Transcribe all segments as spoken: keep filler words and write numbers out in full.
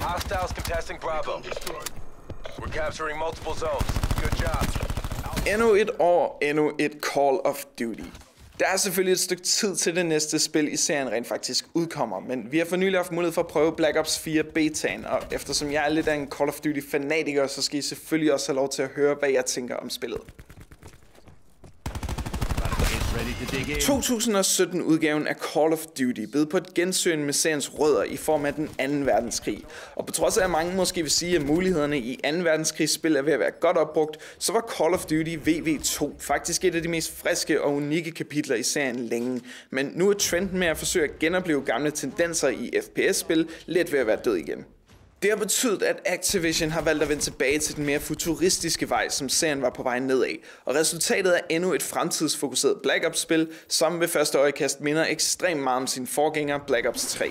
Hostiles contesting Bravo. We're capturing multiple zones. Good job. Endnu et år, endnu et Call of Duty. Der er selvfølgelig et stykke tid til det næste spil i serien rent faktisk udkommer, men vi har for nylig haft mulighed for at prøve Black Ops fire betaen, og eftersom jeg er lidt af en Call of Duty fanatiker, så skal I selvfølgelig også have lov til at høre, hvad jeg tænker om spillet. to tusind og sytten udgaven af Call of Duty bød på et gensyn med seriens rødder i form af den anden verdenskrig. Og på trods af at mange måske vil sige, at mulighederne i anden verdenskrigsspil er ved at være godt opbrugt, så var Call of Duty V V to faktisk et af de mest friske og unikke kapitler i serien længe. Men nu er trenden med at forsøge at genopleve gamle tendenser i F P S-spil let ved at være død igen. Det har betydet, at Activision har valgt at vende tilbage til den mere futuristiske vej, som serien var på vej nedad. Og resultatet er endnu et fremtidsfokuseret Black Ops-spil, som ved første øjekast minder ekstremt meget om sin forgænger Black Ops tre.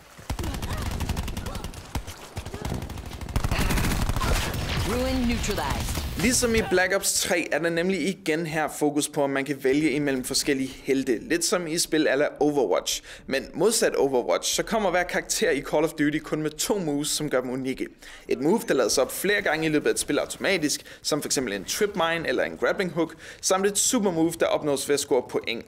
Ruin neutralized. Ligesom i Black Ops tre er der nemlig igen her fokus på, at man kan vælge imellem forskellige helte, lidt som i spil a la Overwatch. Men modsat Overwatch, så kommer hver karakter i Call of Duty kun med to moves, som gør dem unikke. Et move, der lades op flere gange i løbet af et spil automatisk, som f.eks. en trip mine eller en grappling hook, samt et super move, der opnås ved at score point.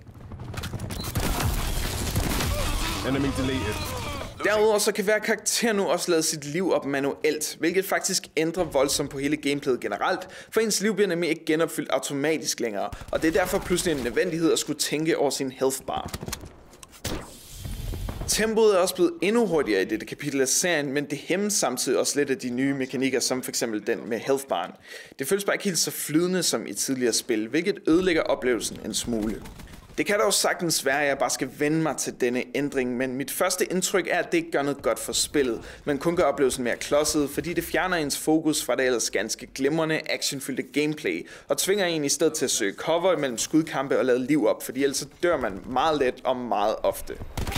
Enemy deleted. Derudover så kan hver karakter nu også lade sit liv op manuelt, hvilket faktisk ændrer voldsomt på hele gameplayet generelt, for ens liv bliver nemlig ikke genopfyldt automatisk længere, og det er derfor pludselig en nødvendighed at skulle tænke over sin health bar. Tempoet er også blevet endnu hurtigere i dette kapitel af serien, men det hæmmes samtidig også lidt af de nye mekanikker, som f.eks. den med health baren. Det føles bare ikke helt så flydende som i tidligere spil, hvilket ødelægger oplevelsen en smule. Det kan dog sagtens være, at jeg bare skal vende mig til denne ændring, men mit første indtryk er, at det ikke gør noget godt for spillet, men kun gør oplevelsen mere klodset, fordi det fjerner ens fokus fra det ellers ganske glimrende, actionfyldte gameplay, og tvinger en i stedet til at søge cover mellem skudkampe og lade liv op, fordi ellers dør man meget let og meget ofte.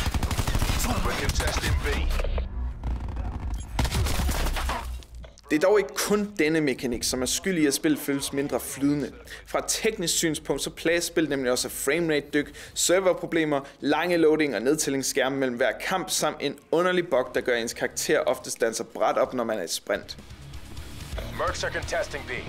Det er dog ikke kun denne mekanik, som er skyld i at spillet føles mindre flydende. Fra et teknisk synspunkt så plages spillet nemlig også af framerate dyk, serverproblemer, lange loading og nedtællingsskærme mellem hver kamp, samt en underlig bug, der gør ens karakter oftest danser bræt op, når man er i sprint. Mercs are contesting B.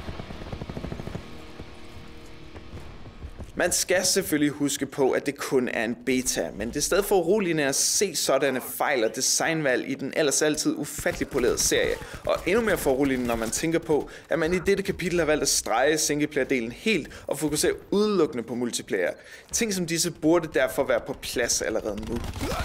Man skal selvfølgelig huske på, at det kun er en beta, men det er stadig foruroligende at se sådanne fejl og designvalg i den ellers altid ufattelig polerede serie. Og endnu mere foruroligende, når man tænker på, at man i dette kapitel har valgt at strege singleplayer-delen helt og fokusere udelukkende på multiplayer. Ting som disse burde derfor være på plads allerede nu.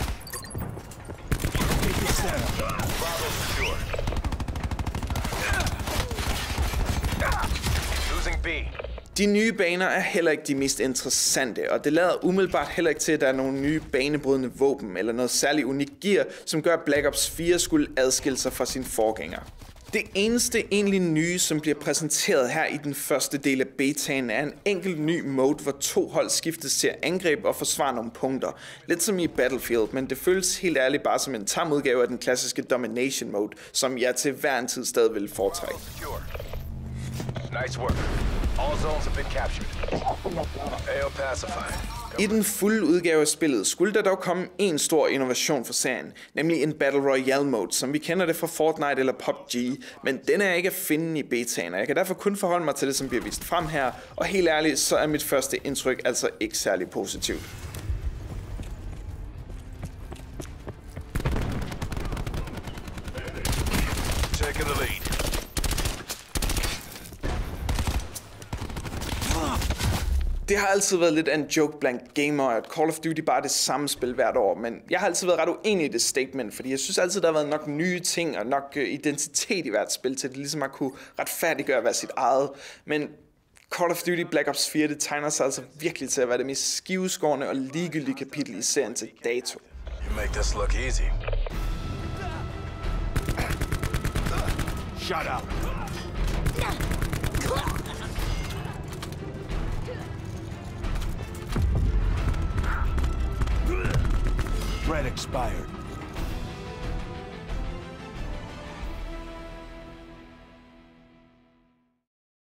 Losing B. De nye baner er heller ikke de mest interessante, og det lader umiddelbart heller ikke til, at der er nogle nye banebrydende våben eller noget særligt unikt gear, som gør, at Black Ops fire skulle adskille sig fra sin forgænger. Det eneste egentlig nye, som bliver præsenteret her i den første del af betaen, er en enkelt ny mode, hvor to hold skiftes til at angribe og forsvare nogle punkter. Lidt som i Battlefield, men det føles helt ærligt bare som en tam udgave af den klassiske Domination mode, som jeg til hver en tid stadig vil foretrække. Nice work. All zones have been captured. A O pacified. I den fulde udgave af spillet skulle der dog komme en stor innovation for serien, nemlig en Battle Royale mode, som vi kender det fra Fortnite eller P U B G, men den er ikke at finde i betaen, og jeg kan derfor kun forholde mig til det, som bliver vist frem her, og helt ærligt, så er mit første indtryk altså ikke særlig positivt. Taking the lead. Det har altid været lidt af en joke blandt gamere, at Call of Duty bare er det samme spil hvert år, men jeg har altid været ret uenig i det statement, fordi jeg synes altid, der har været nok nye ting og nok identitet i hvert spil til, at det ligesom at kunne retfærdiggøre at være sit eget. Men Call of Duty Black Ops fire, det tegner sig altså virkelig til at være det mest skiveskårende og ligegyldige kapitel i serien til dato. You make this look easy. Shut up. Threat expired.